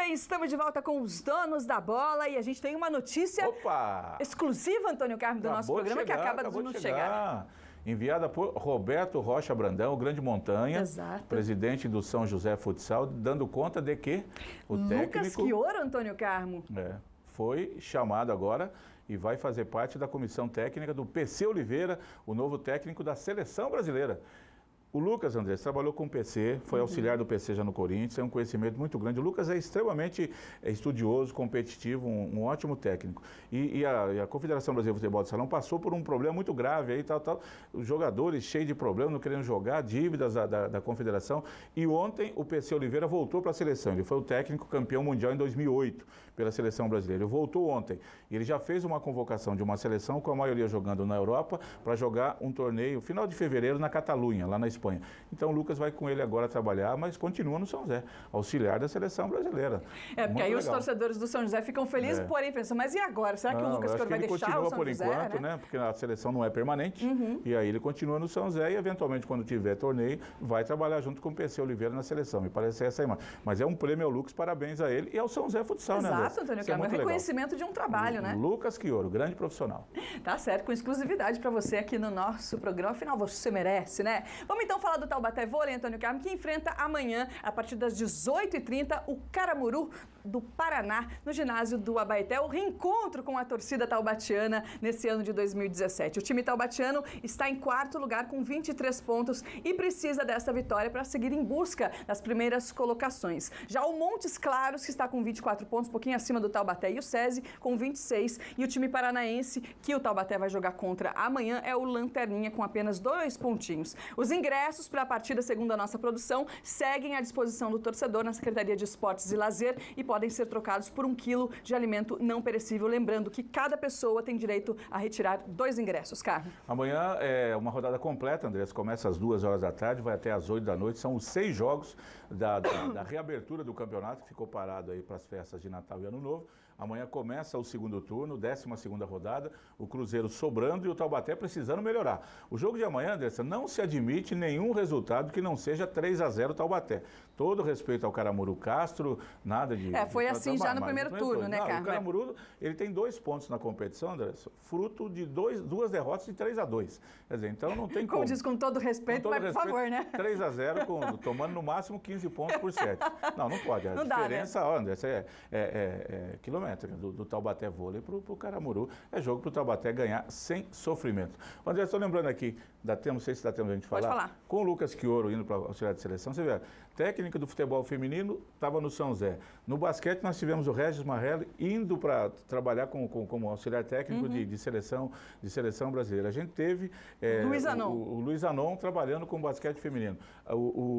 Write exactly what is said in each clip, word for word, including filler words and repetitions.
bem, estamos de volta com os donos da bola e a gente tem uma notícia Opa! exclusiva, Antônio Carmo, do Acabou nosso programa, chegar, que acaba de nos chegar. chegar. Enviada por Roberto Rocha Brandão, o Grande Montanha, Exato. presidente do São José Futsal, dando conta de que o Lucas técnico... Chioro, Antônio Carmo. É, foi chamado agora e vai fazer parte da comissão técnica do P C Oliveira, o novo técnico da Seleção Brasileira. O Lucas, André, trabalhou com o P C, foi uhum. auxiliar do P C já no Corinthians, tem um conhecimento muito grande. O Lucas é extremamente estudioso, competitivo, um, um ótimo técnico. E, e, a, e a Confederação Brasileira de Futebol de Salão passou por um problema muito grave aí, tal, tal. Os jogadores cheios de problemas, não querendo jogar, dívidas da, da, da Confederação. E ontem o P C Oliveira voltou para a seleção. Ele foi o técnico campeão mundial em dois mil e oito pela Seleção Brasileira. Ele voltou ontem. E ele já fez uma convocação de uma seleção, com a maioria jogando na Europa, para jogar um torneio final de fevereiro na Catalunha, lá na Espanha. Então o Lucas vai com ele agora trabalhar, mas continua no São José, auxiliar da Seleção Brasileira. É, porque muito aí legal. Os torcedores do São José ficam felizes, é. porém pensam, mas e agora? Será que não, o Lucas Chioro vai ele deixar continua o São por José, enquanto, né? né? Porque a seleção não é permanente, uhum. e aí ele continua no São José e eventualmente quando tiver torneio, vai trabalhar junto com o P C Oliveira na seleção. Me parece essa a imagem. Mas é um prêmio ao Lucas, parabéns a ele e ao São José Futsal, Exato, né, Exato, Antônio Isso é Carmo, é reconhecimento legal. de um trabalho, o, né? Lucas Chioro, grande profissional. Tá certo, com exclusividade para você aqui no nosso programa. Afinal, você merece, né? Vamos então falar do Taubaté Vôlei, Antônio Carmo, que enfrenta amanhã, a partir das dezoito e trinta, o Caramuru do Paraná, no ginásio do Abaeté, o reencontro com a torcida taubatiana nesse ano de dois mil e dezessete. O time taubatiano está em quarto lugar com vinte e três pontos e precisa dessa vitória para seguir em busca das primeiras colocações. Já o Montes Claros, que está com vinte e quatro pontos, um pouquinho acima do Taubaté, e o SESI com vinte e seis. E o time paranaense, que o Taubaté vai jogar contra amanhã, é o Lanterninha, com apenas dois pontinhos. Os ingressos para a partida, segundo a nossa produção, seguem à disposição do torcedor na Secretaria de Esportes e Lazer e podem ser trocados por um quilo de alimento não perecível. Lembrando que cada pessoa tem direito a retirar dois ingressos, Carlos. Amanhã é uma rodada completa, Andrés. Começa às duas horas da tarde, vai até às oito da noite. São os seis jogos da, da, da reabertura do campeonato, que ficou parado aí para as festas de Natal e Ano Novo. Amanhã começa o segundo turno, décima segunda rodada, o Cruzeiro sobrando e o Taubaté precisando melhorar. O jogo de amanhã, Andressa, não se admite nenhum resultado que não seja três a zero Taubaté. Todo respeito ao Caramuru Castro, nada de... É, foi de assim já no primeiro turno, turno, né, Carlos? O Caramuru, ele tem dois pontos na competição, Andressa, fruto de dois, duas derrotas de três a dois. Quer dizer, então não tem como. Como diz, com todo respeito, com todo mas respeito, por favor, né? três a zero, com, tomando no máximo quinze pontos por sete. Não, não pode. A não diferença, dá, né? ó, Andressa, é, é, é, é quilométrica do, do Taubaté Vôlei para o Caramuru. É jogo para o Taubaté ganhar sem sofrimento. André, estou lembrando aqui, dá tempo, não sei se dá tempo a gente falar. Pode falar. Com o Lucas Chioro indo para a auxiliar de seleção, você vê, técnica do futebol feminino estava no São José. No basquete nós tivemos o Regis Marrelli indo para trabalhar com, com, como auxiliar técnico uhum. de, de, seleção, de seleção brasileira. A gente teve é, Luiz Anon. O, o Luiz Anon trabalhando com basquete feminino. O,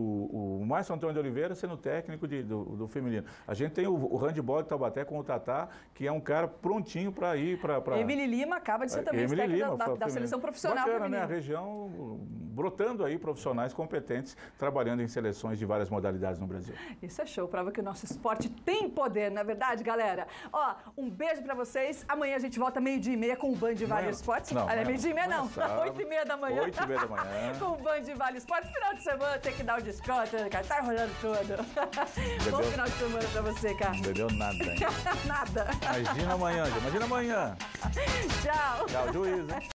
o, o Márcio Antônio de Oliveira sendo técnico de, do, do feminino. A gente tem o, o handball de Taubaté com o Tatá, que é um cara prontinho para ir para... Pra... Emily Lima acaba de ser também Emily técnico Lima, da, da, da seleção profissional Bacana, feminina. né? A região brotando aí profissionais competentes, trabalhando em seleções de várias modalidades no Brasil. Isso é show, prova que o nosso esporte tem poder, não é verdade, galera? Ó, um beijo pra vocês. Amanhã a gente volta meio-dia e meia com o Band Vale Esportes. Não, Olha, meio-dia e meia não, sábado, oito e meia da manhã. Oito e meia da manhã. Com o Band Vale Esportes. Final de semana tem que dar o desconto, né, cara? Tá rolando tudo. Bebeu... Bom final de semana pra você, Carlos. Bebeu nada ainda. Nada. Imagina amanhã, imagina amanhã. Tchau. Tchau, juízo.